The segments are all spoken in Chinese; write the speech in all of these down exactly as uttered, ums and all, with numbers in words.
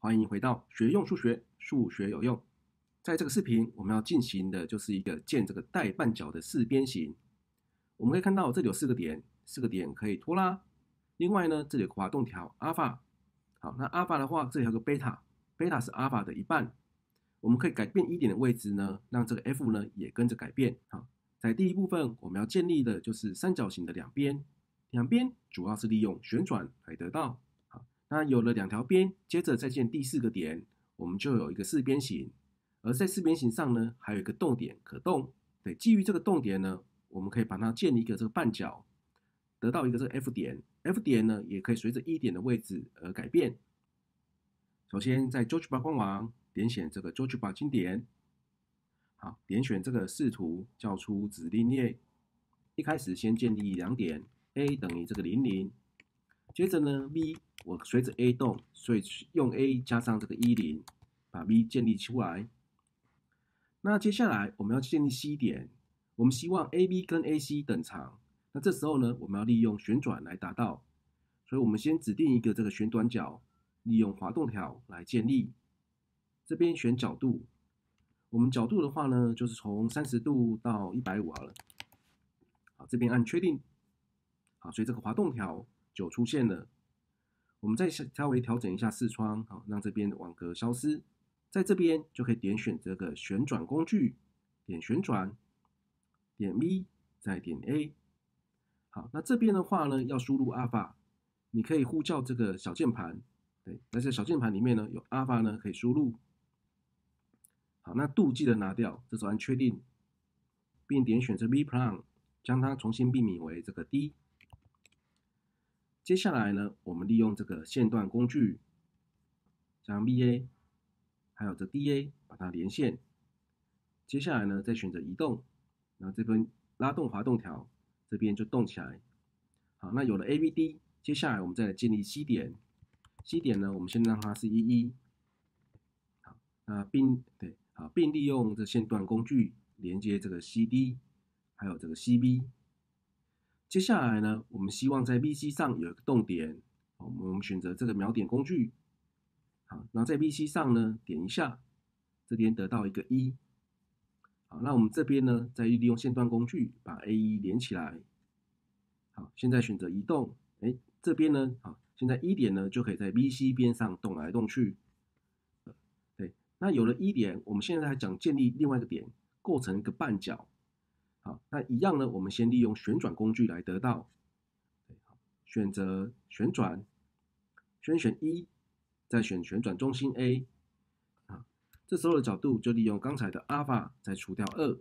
欢迎回到学用数学，数学有用。在这个视频，我们要进行的就是一个建这个带半角的四边形。我们可以看到这里有四个点，四个点可以拖拉。另外呢，这里有个滑动条阿尔法。好，那阿尔法的话，这里还有个贝塔，贝塔是阿尔法的一半。我们可以改变一点的位置呢，让这个 F 呢也跟着改变。好，在第一部分，我们要建立的就是三角形的两边，两边主要是利用旋转来得到。好，那有了两条边，接着再建第四个点，我们就有一个四边形。而在四边形上呢，还有一个动点可动。对，基于这个动点呢，我们可以把它建立一个这个半角，得到一个这个 F 点。F 点呢，也可以随着一点的位置而改变。首先，在 GeoGebra 官网点选这个 GeoGebra 经典，好，点选这个视图，叫出指令列。一开始先建立两点 ，a 等于这个零零，接着呢 v 我随着 a 动，所以用 a 加上这个一零，把 v 建立出来。那接下来我们要建立 C 点，我们希望 A B 跟 A C 等长，那这时候呢，我们要利用旋转来达到，所以我们先指定一个这个旋转角，利用滑动条来建立。这边选角度，我们角度的话呢，就是从三十度到一百五十好了。好，这边按确定。好，所以这个滑动条就出现了。我们再稍微调整一下视窗，好，让这边网格消失。在这边就可以点选这个旋转工具，点旋转，点 V， 再点 A。好，那这边的话呢，要输入阿尔法，你可以呼叫这个小键盘，对，在这小键盘里面呢，有阿尔法呢可以输入。好，那度记得拿掉，这时候按确定，并点选这 V Prime， 将它重新命名为这个 D。接下来呢，我们利用这个线段工具，将 V A。还有这 D A 把它连线，接下来呢，再选择移动，然后这边拉动滑动条，这边就动起来。好，那有了 A B D， 接下来我们再来建立 C 点。C 点呢，我们先让它是一一。好，那并对，好，并利用这线段工具连接这个 C D， 还有这个 C B。接下来呢，我们希望在 B C 上有一个动点，我们选择这个秒点工具。好，然后在 B C 上呢点一下，这边得到一个一。好，那我们这边呢再利用线段工具把 A 一 连起来。好，现在选择移动，哎，这边呢，好，现在一点呢就可以在 B C 边上动来动去。对，那有了一点，我们现在还讲建立另外一个点，构成一个半角。好，那一样呢，我们先利用旋转工具来得到。对，好，选择旋转，先选一。再选旋转中心 A， 啊，这时候的角度就利用刚才的阿尔法再除掉二，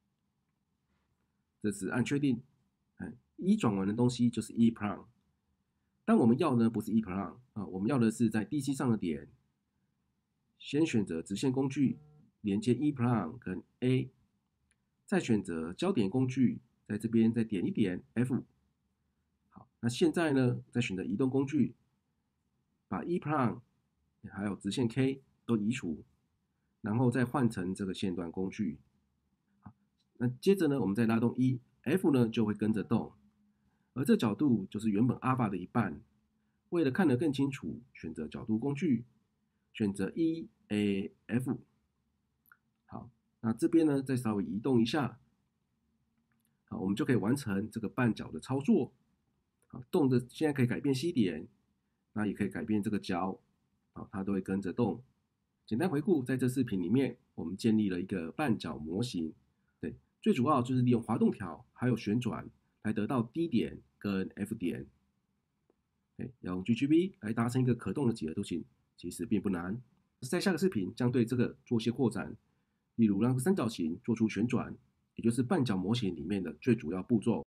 这次按确定，哎，一转完的东西就是 E prime， 但我们要的不是 E prime 啊，我们要的是在 D C 上的点，先选择直线工具连接 E prime 跟 A， 再选择焦点工具，在这边再点一点 F， 好，那现在呢，再选择移动工具，把 E prime还有直线 K 都移除，然后再换成这个线段工具。好，那接着呢，我们再拉动一 ，F 呢就会跟着动，而这角度就是原本阿尔法的一半。为了看得更清楚，选择角度工具，选择 E A F。好，那这边呢再稍微移动一下，好，我们就可以完成这个半角的操作。好，动的现在可以改变 C 点，那也可以改变这个角。好，它都会跟着动。简单回顾，在这视频里面，我们建立了一个半角模型。对，最主要就是利用滑动条还有旋转来得到 D 点跟 F 点。对，要用 G G B 来达成一个可动的几何图形，其实并不难。在下个视频将对这个做些扩展，例如让三角形做出旋转，也就是半角模型里面的最主要步骤。